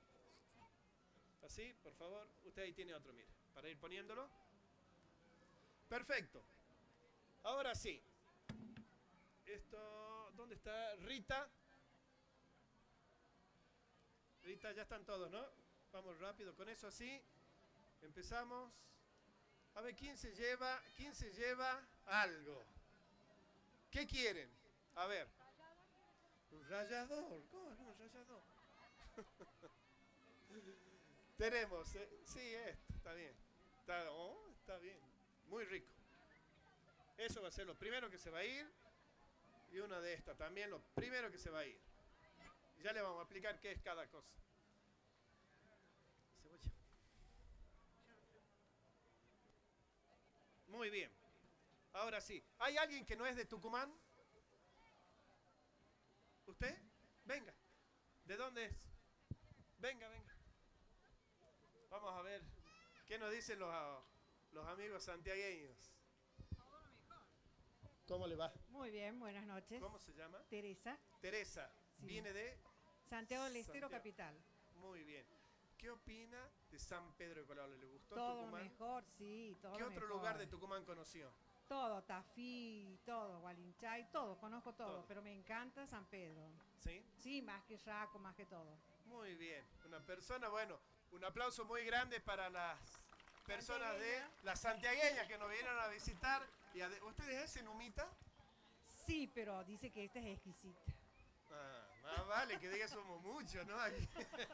Así, por favor. Usted ahí tiene otro, mire. Para ir poniéndolo. Perfecto. Ahora sí. Esto, ¿dónde está Rita? Rita, ya están todos, ¿no? Vamos rápido con eso así. Empezamos. A ver, ¿quién se lleva, quién se lleva algo? ¿Qué quieren? A ver. Un rallador. ¿Cómo es un rallador? Tenemos, eh, sí, esto, está bien. Está, oh, está bien. Muy rico. Eso va a ser lo primero que se va a ir. Y una de estas también, lo primero que se va a ir. Ya le vamos a explicar qué es cada cosa. Cebolla. Muy bien. Ahora sí. ¿Hay alguien que no es de Tucumán? ¿Usted? Venga. ¿De dónde es? Venga, venga. Vamos a ver qué nos dicen los, los amigos santiagueños. ¿Cómo le va? Muy bien, buenas noches. ¿Cómo se llama? Teresa, Teresa. Sí. Viene de Santiago del Estero, Santiago. capital. Muy bien. ¿Qué opina de San Pedro de Colado? ¿Le gustó Todo Tucumán? mejor, sí, todo ¿Qué otro mejor. lugar de Tucumán conoció? Todo, Tafí, todo, Gualinchay, todo, conozco todo, Todo. pero me encanta San Pedro. ¿Sí? Sí, más que Raco, más que todo. Muy bien. Una persona, bueno, un aplauso muy grande para las personas de Santiagueña. las santiagueñas que nos vinieron a visitar. Y ade- ¿Ustedes hacen humita? Sí, pero dice que esta es exquisita. Ah, más vale que diga somos muchos, ¿no? Aquí.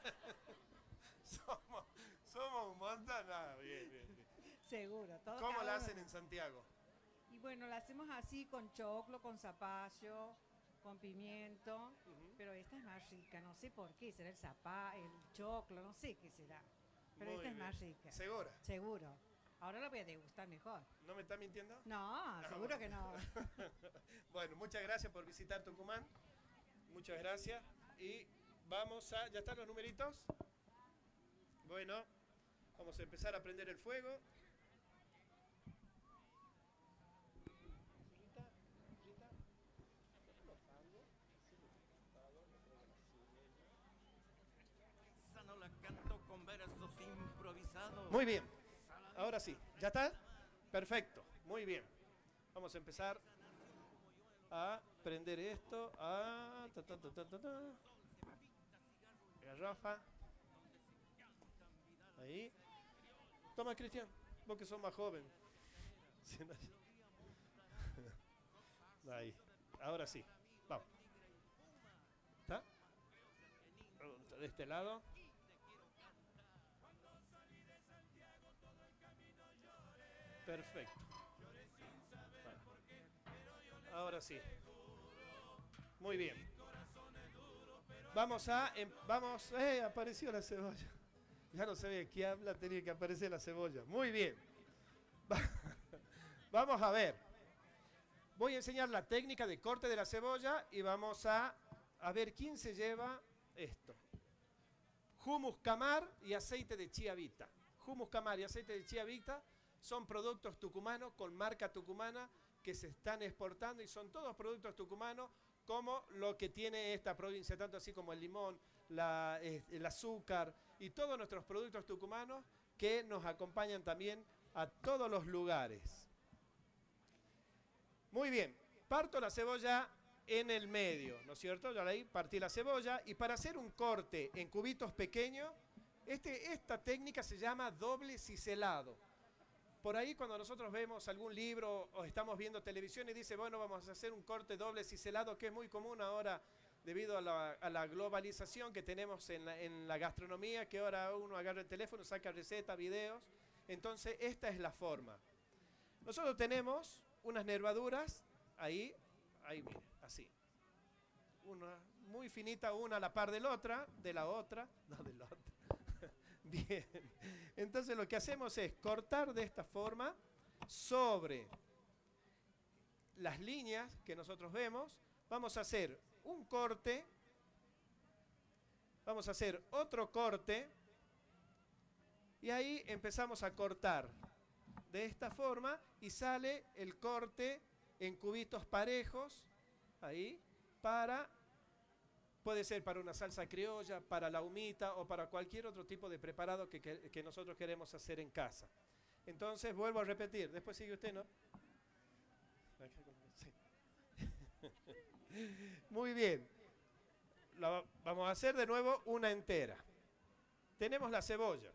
somos, somos un montón. Ah, bien, bien, bien. Seguro, todo. ¿Cómo cada la uno. hacen en Santiago? Y bueno, la hacemos así con choclo, con zapallo, con pimiento, Ujú. pero esta es más rica, no sé por qué, será el zapá, el choclo, no sé qué será. Pero Muy esta es bien. más rica. ¿Segura? Seguro. Ahora la voy a degustar mejor. ¿No me está mintiendo? No, seguro que no. Bueno, muchas gracias por visitar Tucumán. Muchas gracias. Y vamos a... ¿Ya están los numeritos? Bueno, vamos a empezar a prender el fuego. Esa no la canto con versos improvisados. Muy bien. Ahora sí. ¿Ya está? Perfecto. Muy bien. Vamos a empezar a prender esto. A... ta, ta, ta, ta, ta, ta. Garrafa. Ahí. Toma, Cristian. Vos que sos más joven. Ahí. Ahora sí. Vamos. ¿Está? De este lado. Perfecto. Vale. Ahora sí. Muy bien. Vamos a... em- vamos... ¡Eh! Apareció la cebolla. Ya no sabía qué habla, tenía que aparecer la cebolla. Muy bien. Va- Vamos a ver. Voy a enseñar la técnica de corte de la cebolla y vamos a, a ver quién se lleva esto. Hummus camar y aceite de chía vita. Hummus camar y aceite de chía vita son productos tucumanos con marca tucumana que se están exportando y son todos productos tucumanos como lo que tiene esta provincia, tanto así como el limón, la, eh, el azúcar y todos nuestros productos tucumanos que nos acompañan también a todos los lugares. Muy bien, parto la cebolla en el medio, ¿no es cierto? Ya ahí partí la cebolla y para hacer un corte en cubitos pequeños, este, esta técnica se llama doble ciselado. Por ahí cuando nosotros vemos algún libro o estamos viendo televisión y dice, bueno, vamos a hacer un corte doble ciselado, que es muy común ahora debido a la, a la globalización que tenemos en la, en la gastronomía, que ahora uno agarra el teléfono, saca recetas, videos. Entonces, esta es la forma. Nosotros tenemos unas nervaduras, ahí, ahí miren, así. Una muy finita, una a la par de la otra, de la otra, no de la otra. Bien, entonces lo que hacemos es cortar de esta forma sobre las líneas que nosotros vemos. Vamos a hacer un corte, vamos a hacer otro corte y ahí empezamos a cortar de esta forma y sale el corte en cubitos parejos, ahí, para... Puede ser para una salsa criolla, para la humita o para cualquier otro tipo de preparado que, que, que nosotros queremos hacer en casa. Entonces, vuelvo a repetir. Después sigue usted, ¿no? Sí. Muy bien. La, vamos a hacer de nuevo una entera. Tenemos la cebolla.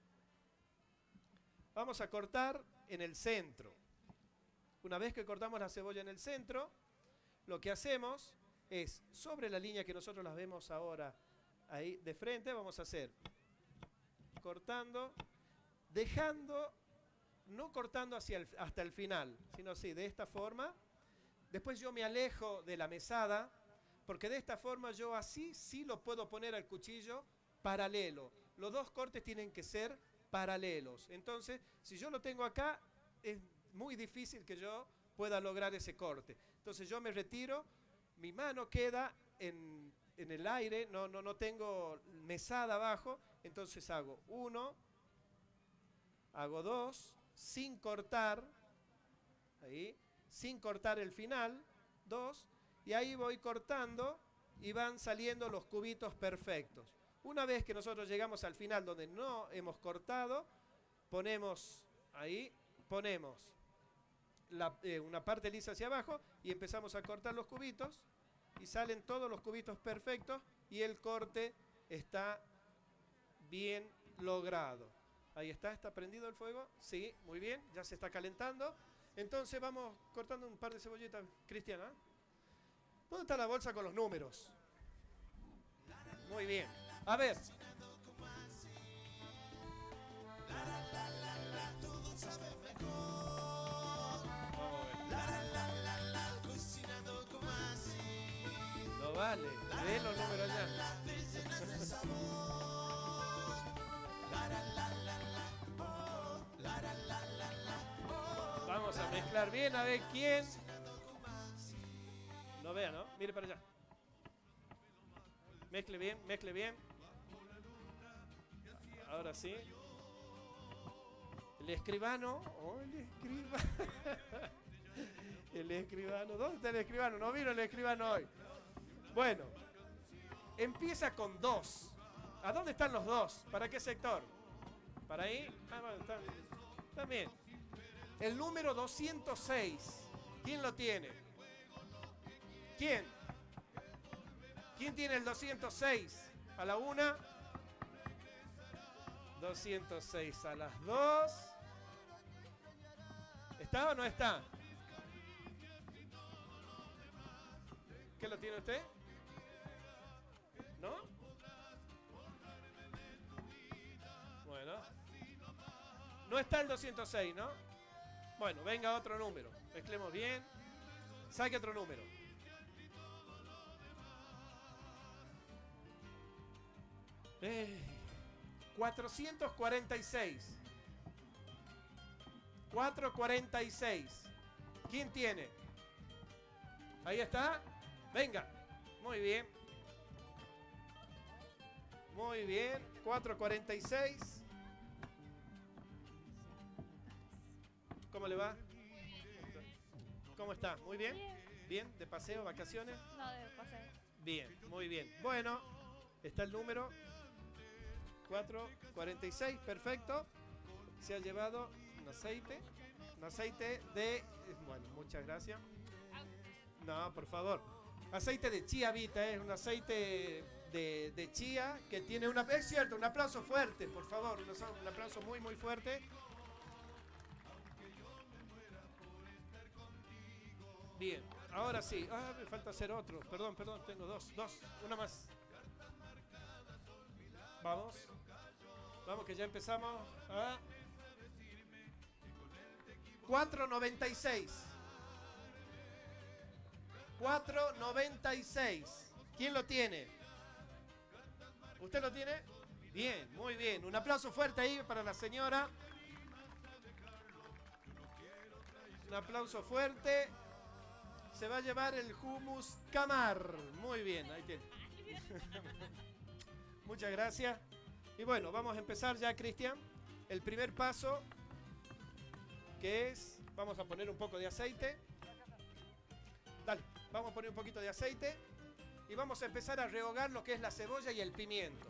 Vamos a cortar en el centro. Una vez que cortamos la cebolla en el centro, lo que hacemos... es sobre la línea que nosotros las vemos ahora ahí de frente, vamos a hacer cortando, dejando, no cortando hacia el, hasta el final, sino así, de esta forma. Después yo me alejo de la mesada Porque de esta forma yo así sí lo puedo poner al cuchillo paralelo. Los dos cortes tienen que ser paralelos. Entonces, si yo lo tengo acá, es muy difícil que yo pueda lograr ese corte. Entonces yo me retiro, mi mano queda en, en el aire, no, no, no tengo mesada abajo, entonces hago uno, hago dos, sin cortar, ahí, sin cortar el final, dos, y ahí voy cortando y van saliendo los cubitos perfectos. Una vez que nosotros llegamos al final donde no hemos cortado, ponemos ahí, ponemos la, eh, una parte lisa hacia abajo y empezamos a cortar los cubitos y salen todos los cubitos perfectos y el corte está bien logrado. Ahí está, ¿está prendido el fuego? Sí, muy bien, ya se está calentando. Entonces vamos cortando un par de cebollitas, Cristiana. ¿Dónde está la bolsa con los números? Muy bien. A ver. No vale, ve los números allá. Vamos a mezclar bien a ver quién. No vea, ¿no? Mire para allá. Mezcle bien, mezcle bien. Ahora sí. El escribano. Oh, el escribano. El escribano. ¿Dónde está el escribano? No vino el escribano hoy. Bueno. Empieza con dos. ¿A dónde están los dos? ¿Para qué sector? ¿Para ahí? Ah, bueno, están, están bien. El número doscientos seis. ¿Quién lo tiene? ¿Quién? ¿Quién tiene el doscientos seis? A la una. doscientos seis a las dos. ¿Está o no está? ¿Qué lo tiene usted? ¿No? Bueno. No está el doscientos seis, ¿no? Bueno, venga otro número. Mezclemos bien. Saque otro número. Eh, cuatrocientos cuarenta y seis. cuatrocientos cuarenta y seis. ¿Quién tiene? Ahí está. Venga. Muy bien. Muy bien. cuatrocientos cuarenta y seis. ¿Cómo le va? ¿Cómo está? ¿Muy bien? ¿Bien? ¿De paseo, vacaciones? No, de paseo. Bien, muy bien. Bueno, está el número cuatrocientos cuarenta y seis, perfecto. Se ha llevado un aceite, un aceite de, bueno, muchas gracias. No, por favor. Aceite de chía vita, es un aceite de, de chía que tiene una, es cierto, un aplauso fuerte, por favor, un, un aplauso muy, muy fuerte. Bien, ahora sí. Ah, me falta hacer otro. Perdón, perdón, tengo dos, dos, una más. Vamos. Vamos que ya empezamos a cuatro noventa y seis. cuatro noventa y seis. ¿Quién lo tiene? ¿Usted lo tiene? Bien, muy bien. Un aplauso fuerte ahí para la señora. Un aplauso fuerte. Se va a llevar el hummus Camar. Muy bien, ahí tiene. Muchas gracias. Y bueno, vamos a empezar ya, Cristian. El primer paso, que es, vamos a poner un poco de aceite. Dale, vamos a poner un poquito de aceite. Y vamos a empezar a rehogar lo que es la cebolla y el pimiento.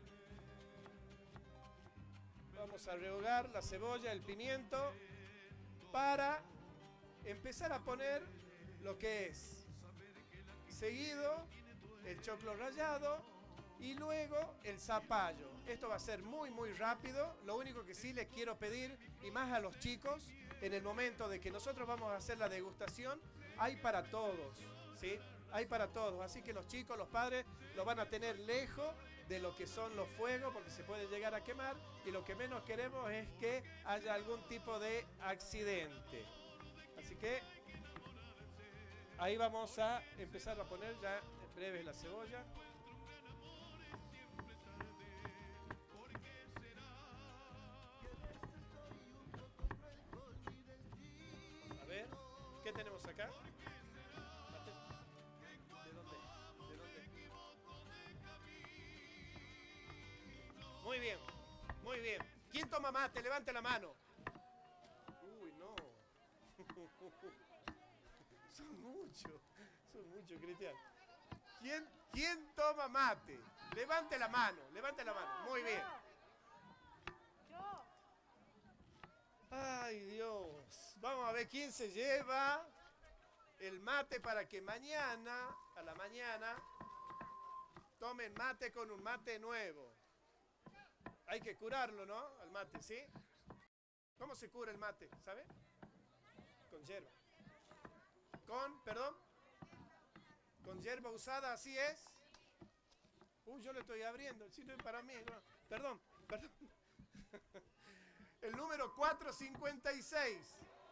Vamos a rehogar la cebolla, el pimiento, para empezar a poner lo que es seguido el choclo rallado y luego el zapallo. Esto va a ser muy muy rápido. Lo único que sí les quiero pedir, y más a los chicos, en el momento de que nosotros vamos a hacer la degustación, hay para todos, ¿sí? Hay para todos, así que los chicos, los padres, lo van a tener lejos de lo que son los fuegos, porque se puede llegar a quemar, y lo que menos queremos es que haya algún tipo de accidente. Así que ahí vamos a empezar a poner ya breve la cebolla. A ver, ¿qué tenemos acá? ¿De dónde? ¿De dónde? Muy bien, muy bien. ¿Quién toma mate? Levante la mano. Uy, no. Son muchos, son muchos, Cristian. ¿Quién, ¿Quién toma mate? Levante la mano, levante la mano. Muy bien. Ay, Dios. Vamos a ver quién se lleva el mate para que mañana, a la mañana, tomen mate con un mate nuevo. Hay que curarlo, ¿no? Al mate, ¿sí? ¿Cómo se cura el mate? ¿Sabe? Con hierba. Con, perdón. Con hierba usada, así es. Uy, yo lo estoy abriendo. Si no es para mí. No. Perdón, perdón. El número cuatrocientos cincuenta y seis.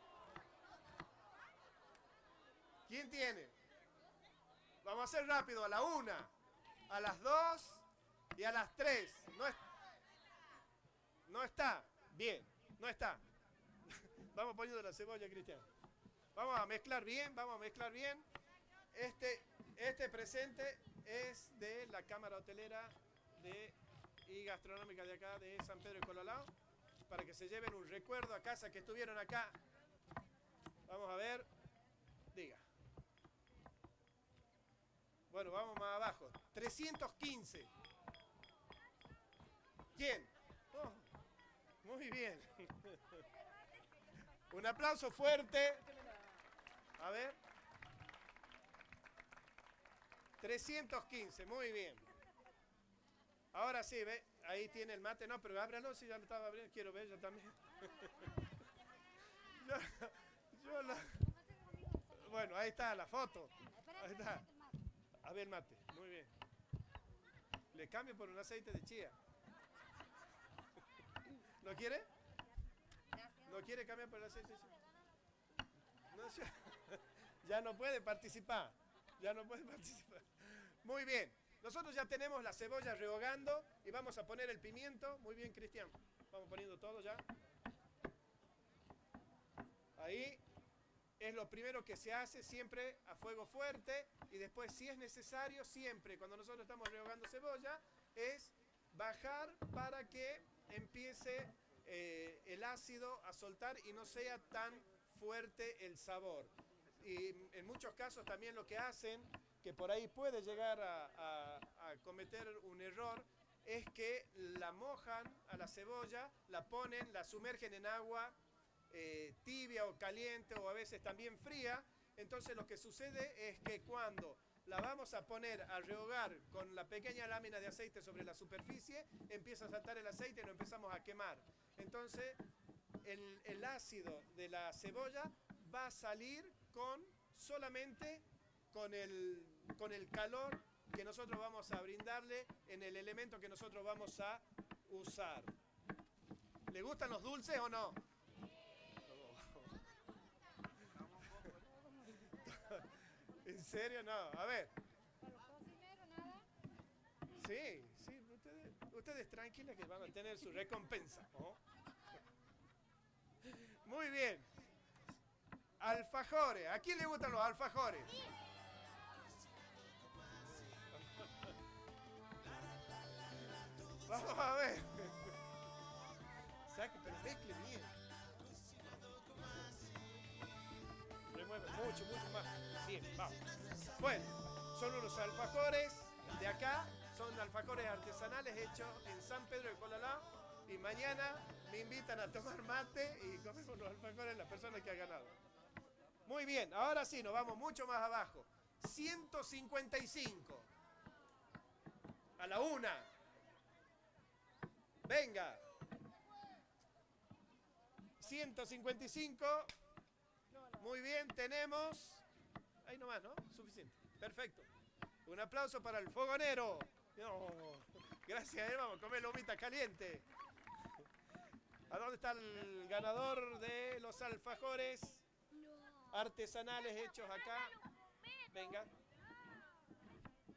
¿Quién tiene? Vamos a hacer rápido. A la una, a las dos y a las tres. No, es, no está. Bien, no está. Vamos poniendo la cebolla, Cristian. Vamos a mezclar bien, vamos a mezclar bien. Este, este presente es de la Cámara Hotelera de, y Gastronómica de acá, de San Pedro de Colalao, para que se lleven un recuerdo a casa que estuvieron acá. Vamos a ver. Diga. Bueno, vamos más abajo. trescientos quince. ¿Quién? Oh, muy bien. Un aplauso fuerte. A ver. trescientos quince, muy bien. Ahora sí, ve, ahí tiene el mate. No, pero ábralo, si ya lo estaba abriendo. Quiero ver, yo también. yo, yo la... Bueno, ahí está la foto. Ahí está. A ver el mate, muy bien. Le cambio por un aceite de chía. ¿No quiere? ¿No quiere cambiar por el aceite de chía? No, ya, ya no puede participar. Ya no puede participar. Muy bien. Nosotros ya tenemos la cebolla rehogando y vamos a poner el pimiento. Muy bien, Cristian. Vamos poniendo todo ya. Ahí es lo primero que se hace, siempre a fuego fuerte. Y después, si es necesario, siempre cuando nosotros estamos rehogando cebolla, es bajar para que empiece eh, el ácido a soltar y no sea tan fuerte el sabor. Y en muchos casos también lo que hacen, que por ahí puede llegar a, a, a cometer un error, es que la mojan a la cebolla, la ponen, la sumergen en agua eh, tibia o caliente o a veces también fría. Entonces lo que sucede es que cuando la vamos a poner a rehogar con la pequeña lámina de aceite sobre la superficie, empieza a saltar el aceite y nos empezamos a quemar. Entonces el, el ácido de la cebolla va a salir con solamente con el, con el calor que nosotros vamos a brindarle en el elemento que nosotros vamos a usar. ¿Le gustan los dulces o no? ¿En serio? No. A ver. Sí, sí. Ustedes, ustedes tranquilas que van a tener su recompensa, ¿no? Muy bien. Alfajores. ¿A quién le gustan los alfajores? Vamos a ver. Saque, pero mezcle bien. Remueve mucho, mucho más. Bien, vamos. Bueno, son unos alfajores de acá. Son alfajores artesanales hechos en San Pedro de Colalao. Y mañana me invitan a tomar mate y comemos los alfajores las personas que han ganado. Muy bien, ahora sí, nos vamos mucho más abajo. ciento cincuenta y cinco. A la una. Venga. ciento cincuenta y cinco. Muy bien, tenemos... Ahí nomás, ¿no? Suficiente. Perfecto. Un aplauso para el fogonero. No. Gracias, eh. Vamos a comer lomita caliente. ¿A dónde está el ganador de los alfajores artesanales hechos acá? Venga.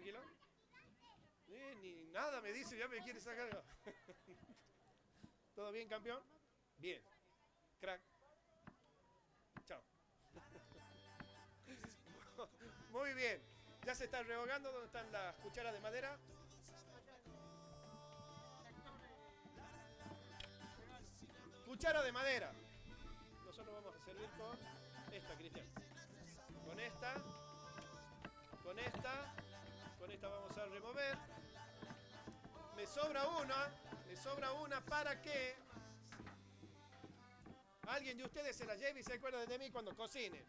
tranquilo. Eh, ni nada me dice, ya me quiere sacar. ¿Todo bien, campeón? Bien. Crack. Chao. Muy bien. ¿Ya se está rehogando? ¿Dónde están las cucharas de madera? Cuchara de madera. Nosotros vamos a servir con esta, Cristian. Con esta. Con esta. Con esta vamos a remover. Me sobra una. Me sobra una para que alguien de ustedes se la lleve y se acuerde de mí cuando cocine.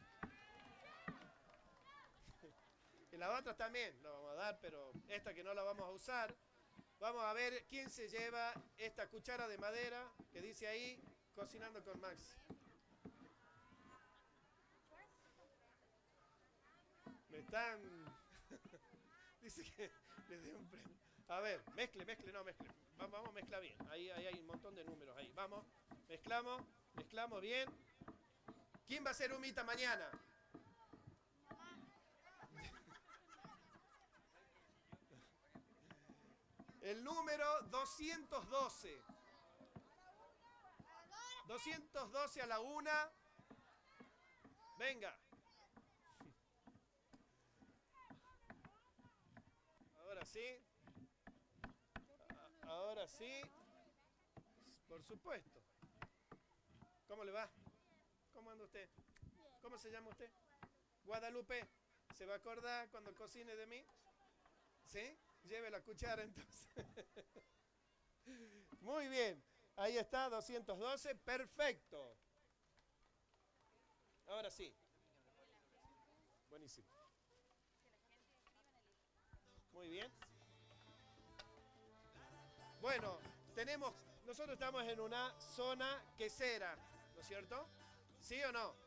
Y las otras también la vamos a dar, pero esta que no la vamos a usar. Vamos a ver quién se lleva esta cuchara de madera que dice ahí, cocinando con Max. Me están... dice que les dé un premio. A ver, mezcle, mezcle, no, mezcle. Vamos, vamos a mezclar bien. Ahí, ahí hay un montón de números. Ahí, vamos. Mezclamos, mezclamos bien. ¿Quién va a ser humita mañana? El número doscientos doce. doscientos doce a la una. Venga. Ahora sí. Ahora sí. Por supuesto. ¿Cómo le va? ¿Cómo anda usted? ¿Cómo se llama usted? Guadalupe. ¿Se va a acordar cuando cocine de mí? ¿Sí? Lleve la cuchara entonces. Muy bien. Ahí está, doscientos doce. Perfecto. Ahora sí. Buenísimo. Muy bien. Bueno, tenemos, nosotros estamos en una zona quesera, ¿no es cierto? ¿Sí o no?